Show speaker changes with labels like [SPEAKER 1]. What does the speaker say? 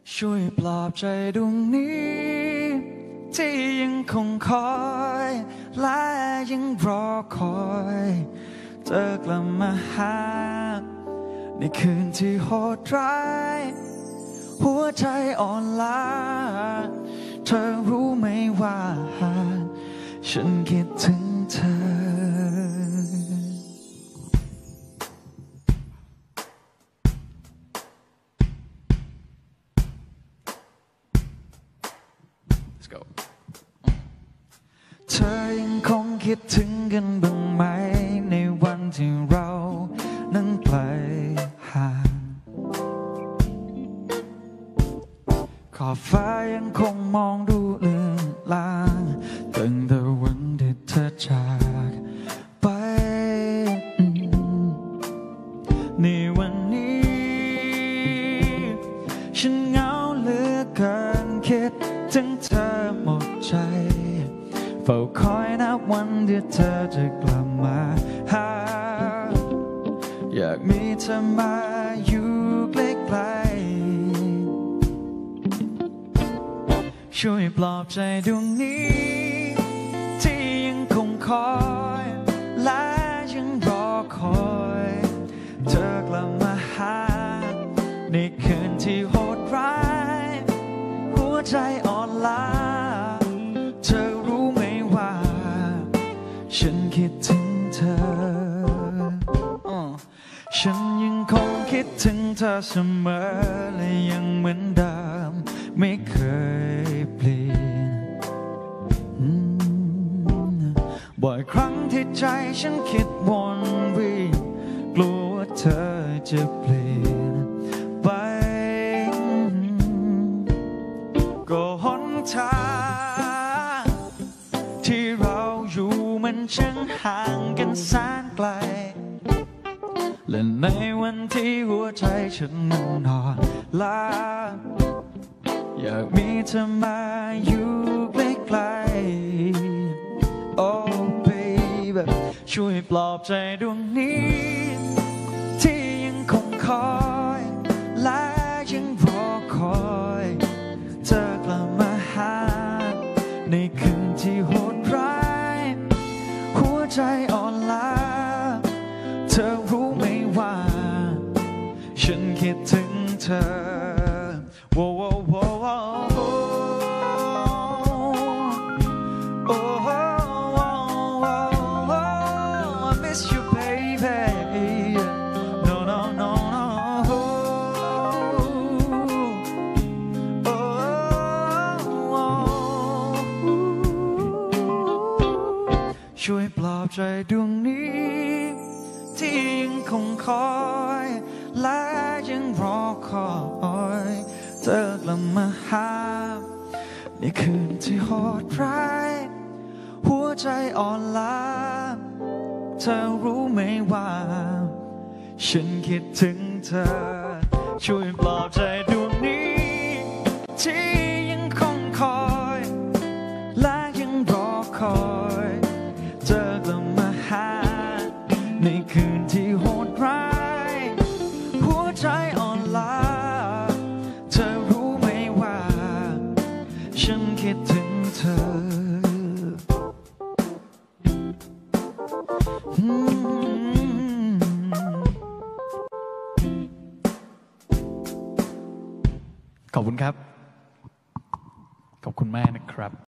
[SPEAKER 1] ช่วยปลอบใจดวงนี้ที่ยังคงคอยและยังรอคอยเธอกลับมาหาในคืนที่โหดร้ายหัวใจอ่อนล้าเธอรู้ไหมว่าฉันคิดถึงเธอเธอยังคงคิดถึงกันบ้างไหมในวันที่เรานั้นไกลห่างขอบฟ้ายังคงมองดูเลือนลางตั้งแต่วันที่เธอจากไปในวันนี้ฉันเหงาเหลือเกินคิดถึงเธอหมดใจเฝ้าคอยนับวันที่เธอจะกลับมาหาอยากมีเธอมาอยู่ใกล้ๆช่วยปลอบใจดวงนี้ที่ยังคงคอยและยังรอคอยเธอกลับมาหาในคืนที่โหดร้ายหัวใจอ่อนล้าเธอรู้ไหมว่าฉันคิดถึงเธอฉันยังคงคิดถึงเธอเสมอและยังเหมือนเดิมไม่เคยเปลี่ยนบ่อยครั้งที่ใจฉันคิดวนเวียนกลัวว่าเธอจะเปลี่ยนไปก็หนทางที่เราอยู่มันช่างห่างกันแสนไกลและในวันที่หัวใจฉันมันนอนล้าอยากมีเธอมาอยู่ใกล้ๆ Oh baby ช่วยปลอบใจดวงนี้ที่ยังคงคอยและยังรอคอยเธอกลับมาหาในคืนที่โหดร้ายหัวใจอ่อนล้าเธอรู้ไหมว่าฉันคิดถึงเธอโว้โว้โว้โว้โอ้โอ้โอ้ I miss you baby no no no no โอ้ช่วยปลอบใจดวงนี้ที่ยังคงคอยและยังรอคอยเธอกลับมาหาในคืนที่โหดร้ายหัวใจอ่อนล้าเธอรู้ไหมว่าฉันคิดถึงเธอช่วยปลอบใจดวงนี้ที่ยังคงคอยและยังรอคอยเธอกลับมาหาในคืนที่โหดร้ายหัวใจอ่อนล้าเธอรู้ไหมว่าฉันคิดถึงเธอขอบคุณครับขอบคุณแม่นะครับ